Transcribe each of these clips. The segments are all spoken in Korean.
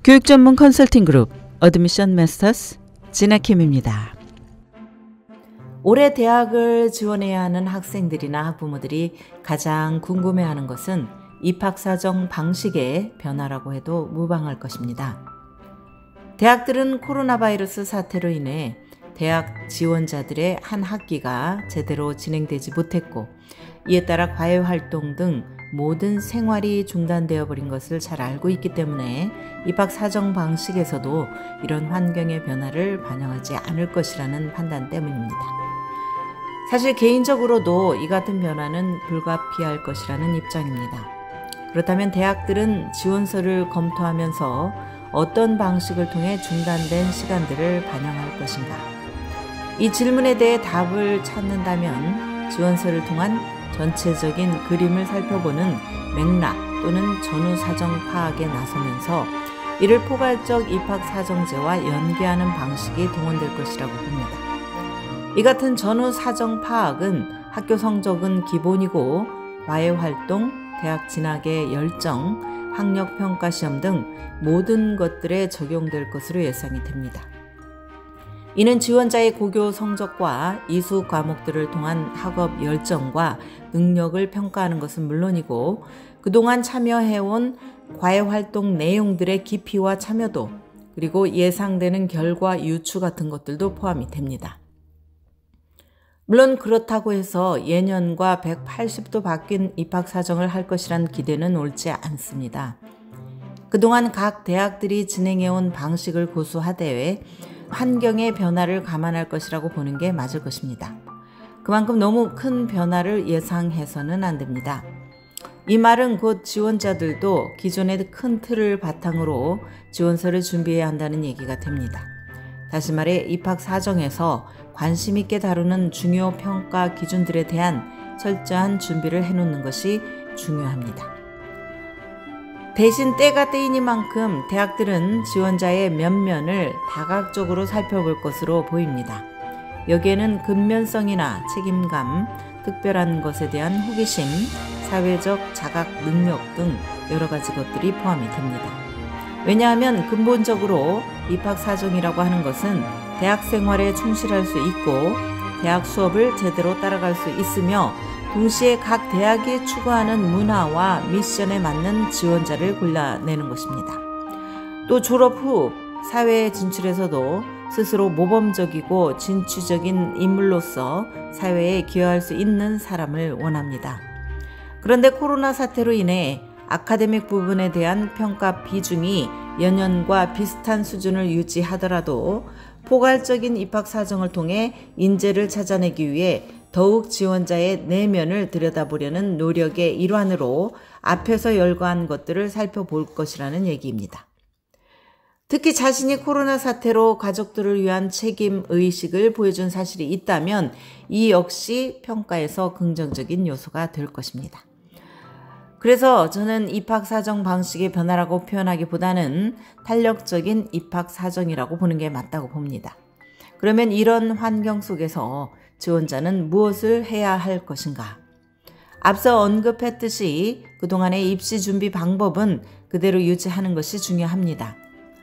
교육 전문 컨설팅 그룹 어드미션 마스터스 진아킴입니다. 올해 대학을 지원해야 하는 학생들이나 학부모들이 가장 궁금해하는 것은 입학사정 방식의 변화라고 해도 무방할 것입니다. 대학들은 코로나 바이러스 사태로 인해 대학 지원자들의 한 학기가 제대로 진행되지 못했고, 이에 따라 과외활동 등 모든 생활이 중단되어 버린 것을 잘 알고 있기 때문에 입학 사정 방식에서도 이런 환경의 변화를 반영하지 않을 것이라는 판단 때문입니다. 사실 개인적으로도 이 같은 변화는 불가피할 것이라는 입장입니다. 그렇다면 대학들은 지원서를 검토하면서 어떤 방식을 통해 중단된 시간들을 반영할 것인가? 이 질문에 대해 답을 찾는다면 지원서를 통한 전체적인 그림을 살펴보는 맥락 또는 전후 사정 파악에 나서면서 이를 포괄적 입학 사정제와 연계하는 방식이 동원될 것이라고 봅니다. 이 같은 전후 사정 파악은 학교 성적은 기본이고 과외활동, 대학 진학의 열정, 학력평가 시험 등 모든 것들에 적용될 것으로 예상이 됩니다. 이는 지원자의 고교 성적과 이수 과목들을 통한 학업 열정과 능력을 평가하는 것은 물론이고, 그동안 참여해온 과외활동 내용들의 깊이와 참여도, 그리고 예상되는 결과 유추 같은 것들도 포함이 됩니다. 물론 그렇다고 해서 예년과 180도 바뀐 입학 사정을 할 것이란 기대는 옳지 않습니다. 그동안 각 대학들이 진행해온 방식을 고수하되 환경의 변화를 감안할 것이라고 보는 게 맞을 것입니다. 그만큼 너무 큰 변화를 예상해서는 안 됩니다. 이 말은 곧 지원자들도 기존의 큰 틀을 바탕으로 지원서를 준비해야 한다는 얘기가 됩니다. 다시 말해 입학 사정에서 관심 있게 다루는 중요 평가 기준들에 대한 철저한 준비를 해놓는 것이 중요합니다. 대신 때가 때이니만큼 대학들은 지원자의 면면을 다각적으로 살펴볼 것으로 보입니다. 여기에는 근면성이나 책임감, 특별한 것에 대한 호기심, 사회적 자각 능력 등 여러 가지 것들이 포함이 됩니다. 왜냐하면 근본적으로 입학 사정이라고 하는 것은 대학 생활에 충실할 수 있고 대학 수업을 제대로 따라갈 수 있으며 동시에 각 대학이 추구하는 문화와 미션에 맞는 지원자를 골라내는 것입니다. 또 졸업 후 사회에 진출해서도 스스로 모범적이고 진취적인 인물로서 사회에 기여할 수 있는 사람을 원합니다. 그런데 코로나 사태로 인해 아카데믹 부분에 대한 평가 비중이 연년과 비슷한 수준을 유지하더라도 포괄적인 입학 사정을 통해 인재를 찾아내기 위해 더욱 지원자의 내면을 들여다보려는 노력의 일환으로 앞에서 열거한 것들을 살펴볼 것이라는 얘기입니다. 특히 자신이 코로나 사태로 가족들을 위한 책임 의식을 보여준 사실이 있다면 이 역시 평가에서 긍정적인 요소가 될 것입니다. 그래서 저는 입학 사정 방식의 변화라고 표현하기보다는 탄력적인 입학 사정이라고 보는 게 맞다고 봅니다. 그러면 이런 환경 속에서 지원자는 무엇을 해야 할 것인가? 앞서 언급했듯이 그동안의 입시 준비 방법은 그대로 유지하는 것이 중요합니다.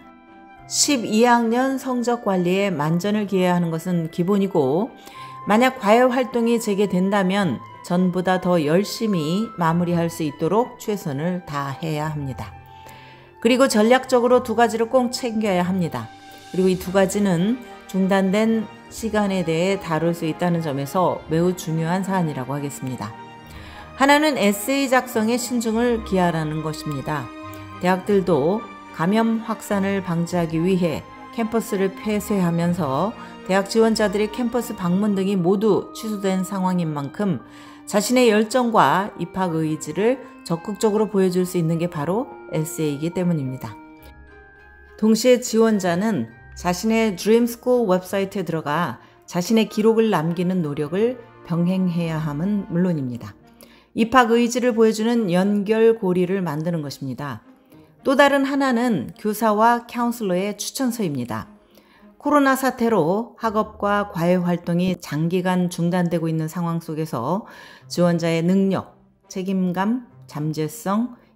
12학년 성적 관리에 만전을 기해야 하는 것은 기본이고, 만약 과외 활동이 재개된다면 전보다 더 열심히 마무리할 수 있도록 최선을 다해야 합니다. 그리고 전략적으로 두 가지를 꼭 챙겨야 합니다. 그리고 이 두 가지는 중단된 시간에 대해 다룰 수 있다는 점에서 매우 중요한 사안이라고 하겠습니다. 하나는 에세이 작성에 신중을 기하라는 것입니다. 대학들도 감염 확산을 방지하기 위해 캠퍼스를 폐쇄하면서 대학 지원자들의 캠퍼스 방문 등이 모두 취소된 상황인 만큼 자신의 열정과 입학 의지를 적극적으로 보여줄 수 있는 게 바로 에세이이기 때문입니다. 동시에 지원자는 자신의 드림스쿨 웹사이트에 들어가 자신의 기록을 남기는 노력을 병행해야 함은 물론입니다. 입학 의지를 보여주는 연결고리를 만드는 것입니다. 또 다른 하나는 교사와 카운슬러의 추천서입니다. 코로나 사태로 학업과 과외 활동이 장기간 중단되고 있는 상황 속에서 지원자의 능력, 책임감, 잠재성,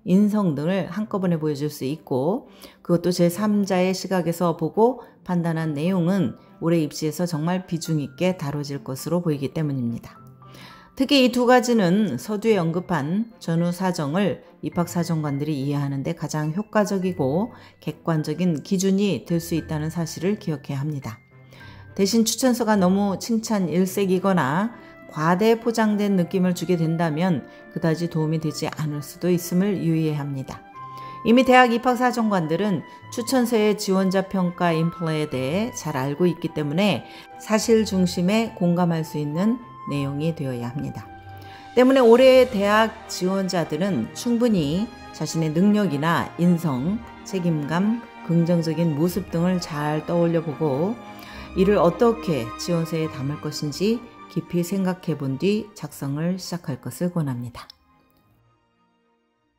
인성 등을 한꺼번에 보여줄 수 있고, 그것도 제3자의 시각에서 보고 판단한 내용은 올해 입시에서 정말 비중 있게 다뤄질 것으로 보이기 때문입니다. 특히 이 두 가지는 서두에 언급한 전후 사정을 입학사정관들이 이해하는 데 가장 효과적이고 객관적인 기준이 될 수 있다는 사실을 기억해야 합니다. 대신 추천서가 너무 칭찬 일색이거나 과대 포장된 느낌을 주게 된다면 그다지 도움이 되지 않을 수도 있음을 유의해야 합니다. 이미 대학 입학사정관들은 추천서의 지원자 평가 인플레에 대해 잘 알고 있기 때문에 사실 중심에 공감할 수 있는 내용이 되어야 합니다. 때문에 올해의 대학 지원자들은 충분히 자신의 능력이나 인성, 책임감, 긍정적인 모습 등을 잘 떠올려 보고 이를 어떻게 지원서에 담을 것인지 깊이 생각해 본 뒤 작성을 시작할 것을 권합니다.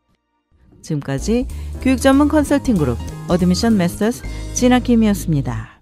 지금까지 교육 전문 컨설팅 그룹 어드미션 마스터스 진아킴이었습니다.